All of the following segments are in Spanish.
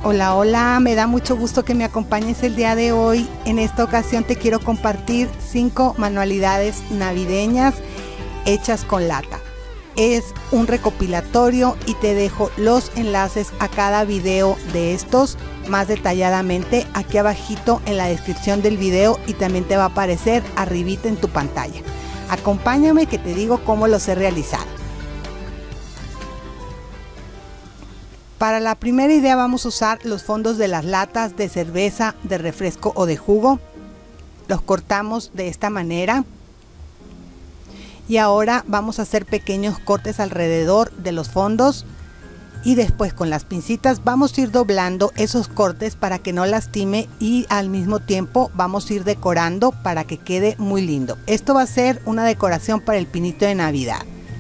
Hola, hola, me da mucho gusto que me acompañes el día de hoy. En esta ocasión te quiero compartir 5 manualidades navideñas hechas con lata. Es un recopilatorio y te dejo los enlaces a cada video de estos más detalladamente aquí abajito en la descripción del video, y también te va a aparecer arribita en tu pantalla. Acompáñame que te digo cómo los he realizado. Para la primera idea vamos a usar los fondos de las latas de cerveza, de refresco o de jugo. Los cortamos de esta manera. Y ahora vamos a hacer pequeños cortes alrededor de los fondos. Y después con las pincitas vamos a ir doblando esos cortes para que no lastime, y al mismo tiempo vamos a ir decorando para que quede muy lindo. Esto va a ser una decoración para el pinito de Navidad.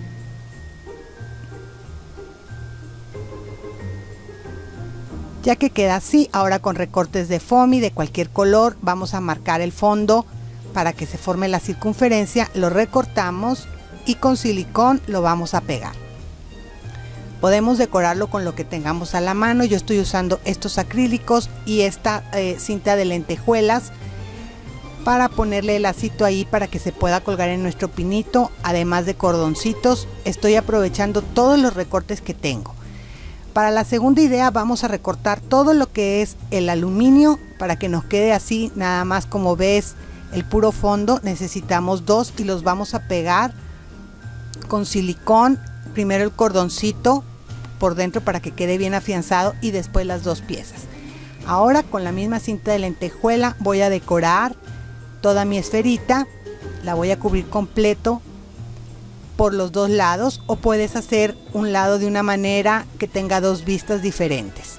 Ya que queda así, ahora con recortes de foamy de cualquier color vamos a marcar el fondo para que se forme la circunferencia, lo recortamos y con silicón lo vamos a pegar. Podemos decorarlo con lo que tengamos a la mano. Yo estoy usando estos acrílicos y esta cinta de lentejuelas para ponerle el lacito ahí para que se pueda colgar en nuestro pinito, además de cordoncitos. Estoy aprovechando todos los recortes que tengo. Para la segunda idea vamos a recortar todo lo que es el aluminio para que nos quede así, nada más como ves el puro fondo. Necesitamos 2 y los vamos a pegar con silicón. Primero el cordoncito por dentro para que quede bien afianzado y después las 2 piezas. Ahora con la misma cinta de lentejuela voy a decorar toda mi esferita. La voy a cubrir completo por los 2 lados, o puedes hacer un lado de una manera que tenga 2 vistas diferentes.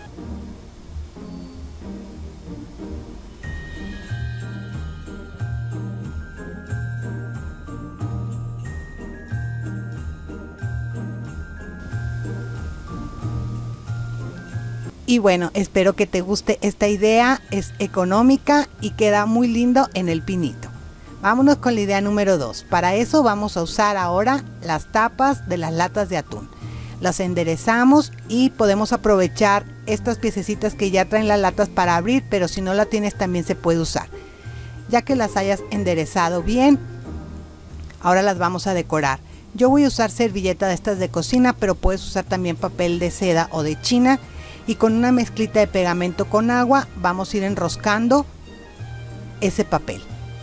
Y bueno, espero que te guste esta idea, es económica y queda muy lindo en el pinito. Vámonos con la idea número 2. Para eso vamos a usar ahora las tapas de las latas de atún. Las enderezamos y podemos aprovechar estas piececitas que ya traen las latas para abrir, pero si no la tienes también se puede usar. Ya que las hayas enderezado bien, ahora las vamos a decorar. Yo voy a usar servilleta de estas de cocina, pero puedes usar también papel de seda o de china, y con una mezclita de pegamento con agua vamos a ir enroscando ese papel.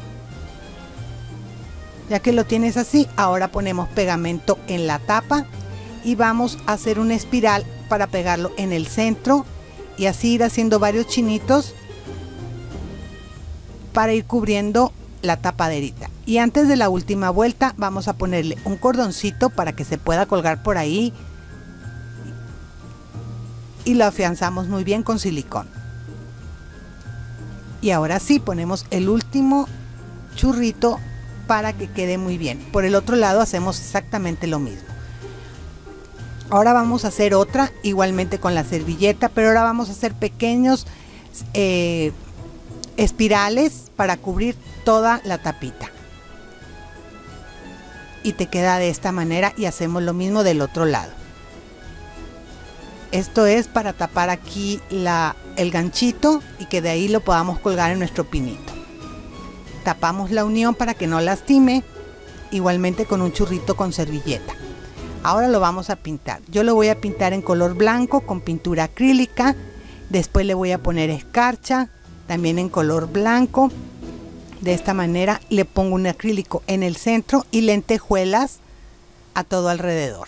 Ya que lo tienes así, ahora ponemos pegamento en la tapa y vamos a hacer una espiral para pegarlo en el centro, y así ir haciendo varios chinitos para ir cubriendo la tapaderita. Y antes de la última vuelta vamos a ponerle un cordoncito para que se pueda colgar por ahí y lo afianzamos muy bien con silicón. Y ahora sí ponemos el último churrito para que quede muy bien. Por el otro lado hacemos exactamente lo mismo. Ahora vamos a hacer otra igualmente con la servilleta, pero ahora vamos a hacer pequeños espirales para cubrir toda la tapita. Y te queda de esta manera, y hacemos lo mismo del otro lado. Esto es para tapar aquí el ganchito y que de ahí lo podamos colgar en nuestro pinito. Tapamos la unión para que no lastime, igualmente con un churrito con servilleta. Ahora lo vamos a pintar. Yo lo voy a pintar en color blanco con pintura acrílica. Después le voy a poner escarcha, también en color blanco. De esta manera le pongo un acrílico en el centro y lentejuelas a todo alrededor.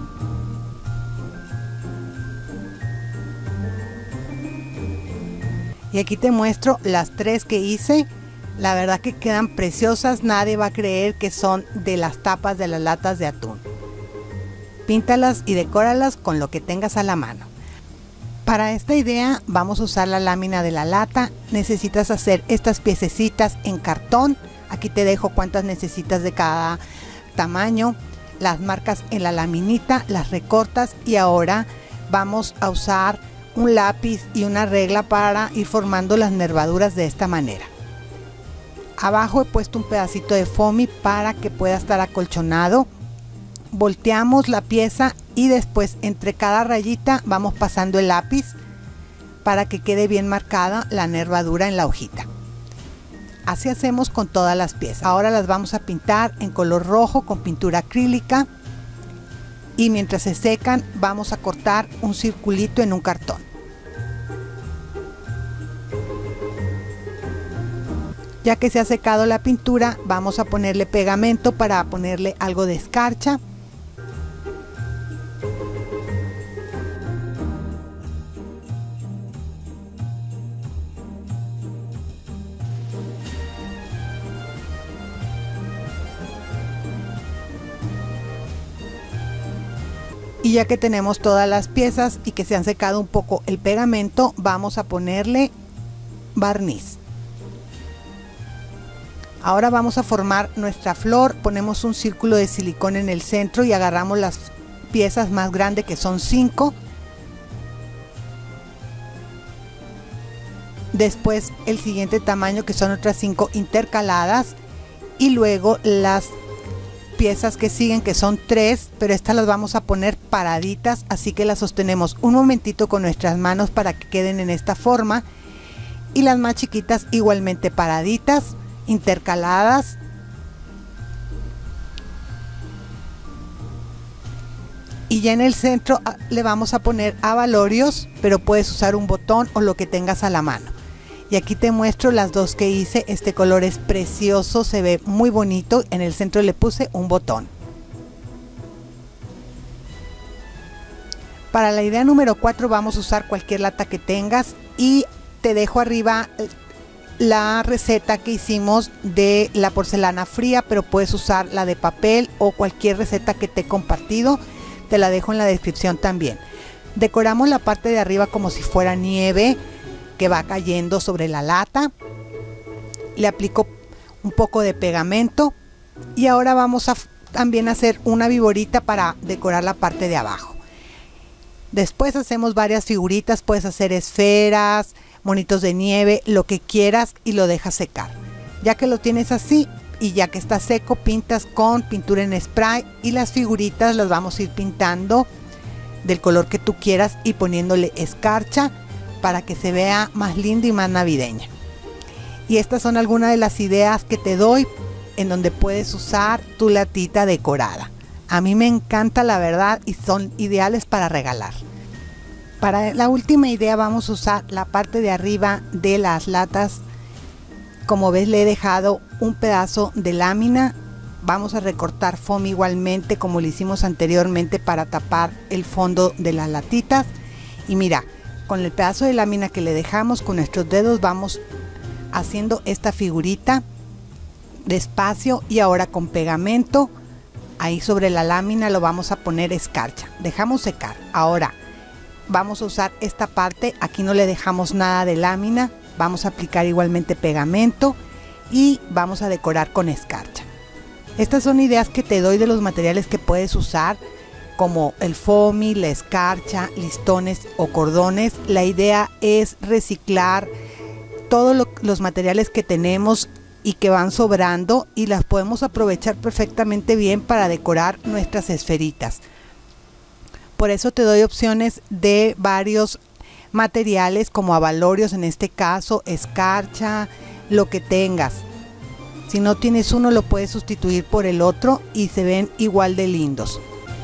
Y aquí te muestro las 3 que hice. La verdad que quedan preciosas, nadie va a creer que son de las tapas de las latas de atún. Píntalas y decóralas con lo que tengas a la mano. Para esta idea vamos a usar la lámina de la lata. Necesitas hacer estas piececitas en cartón. Aquí te dejo cuántas necesitas de cada tamaño. Las marcas en la laminita, las recortas, y ahora vamos a usar un lápiz y una regla para ir formando las nervaduras de esta manera. Abajo he puesto un pedacito de foamy para que pueda estar acolchonado. Volteamos la pieza y después entre cada rayita vamos pasando el lápiz para que quede bien marcada la nervadura en la hojita. Así hacemos con todas las piezas. Ahora las vamos a pintar en color rojo con pintura acrílica y mientras se secan vamos a cortar un circulito en un cartón. Ya que se ha secado la pintura, vamos a ponerle pegamento para ponerle algo de escarcha. Y ya que tenemos todas las piezas y que se han secado un poco el pegamento, vamos a ponerle barniz. Ahora vamos a formar nuestra flor. Ponemos un círculo de silicón en el centro y agarramos las piezas más grandes, que son 5. Después el siguiente tamaño, que son otras 5 intercaladas, y luego las piezas que siguen, que son 3, pero estas las vamos a poner paraditas, así que las sostenemos un momentito con nuestras manos para que queden en esta forma, y las más chiquitas igualmente paraditas, intercaladas. Y ya en el centro le vamos a poner abalorios, pero puedes usar un botón o lo que tengas a la mano. Y aquí te muestro las dos que hice. Este color es precioso, se ve muy bonito. En el centro le puse un botón. Para la idea número 4 vamos a usar cualquier lata que tengas, y te dejo arriba la receta que hicimos de la porcelana fría, pero puedes usar la de papel o cualquier receta que te he compartido. Te la dejo en la descripción también. Decoramos la parte de arriba como si fuera nieve que va cayendo sobre la lata. Le aplico un poco de pegamento y ahora vamos a también hacer una viborita para decorar la parte de abajo. Después hacemos varias figuritas, puedes hacer esferas, monitos de nieve, lo que quieras, y lo dejas secar. Ya que lo tienes así y ya que está seco, pintas con pintura en spray y las figuritas las vamos a ir pintando del color que tú quieras y poniéndole escarcha para que se vea más linda y más navideña. Y estas son algunas de las ideas que te doy en donde puedes usar tu latita decorada. A mí me encanta, la verdad, y son ideales para regalar. Para la última idea vamos a usar la parte de arriba de las latas. Como ves, le he dejado un pedazo de lámina. Vamos a recortar foamy igualmente como lo hicimos anteriormente para tapar el fondo de las latitas. Y mira, con el pedazo de lámina que le dejamos, con nuestros dedos vamos haciendo esta figurita despacio, y ahora con pegamento ahí sobre la lámina lo vamos a poner escarcha. Dejamos secar. Ahora vamos a usar esta parte, aquí no le dejamos nada de lámina, vamos a aplicar igualmente pegamento y vamos a decorar con escarcha. Estas son ideas que te doy de los materiales que puedes usar, como el foamy, la escarcha, listones o cordones. La idea es reciclar todos los materiales que tenemos y que van sobrando, y las podemos aprovechar perfectamente bien para decorar nuestras esferitas. Por eso te doy opciones de varios materiales, como abalorios, en este caso escarcha, lo que tengas. Si no tienes uno, lo puedes sustituir por el otro y se ven igual de lindos.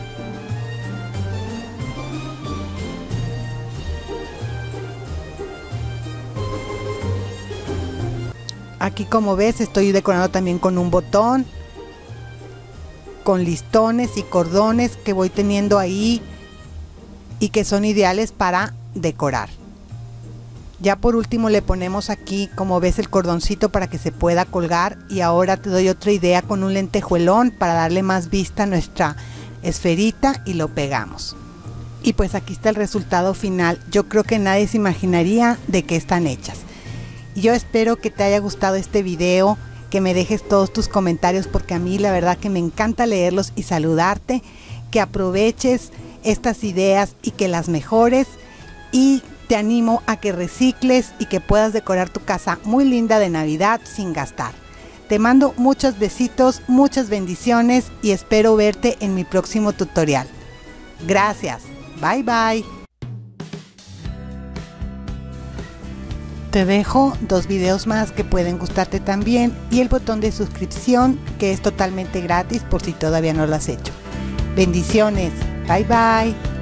Aquí, como ves, estoy decorando también con un botón, con listones y cordones que voy teniendo ahí y que son ideales para decorar. Ya por último le ponemos aquí, como ves, el cordoncito para que se pueda colgar. Y ahora te doy otra idea con un lentejuelón para darle más vista a nuestra esferita, y lo pegamos. Y pues aquí está el resultado final. Yo creo que nadie se imaginaría de qué están hechas. Yo espero que te haya gustado este video, que me dejes todos tus comentarios, porque a mí la verdad que me encanta leerlos y saludarte, que aproveches estas ideas y que las mejores, y te animo a que recicles y que puedas decorar tu casa muy linda de Navidad sin gastar. Te mando muchos besitos, muchas bendiciones, y espero verte en mi próximo tutorial. Gracias. Bye bye. Te dejo 2 videos más que pueden gustarte también y el botón de suscripción que es totalmente gratis por si todavía no lo has hecho. Bendiciones. Bye bye.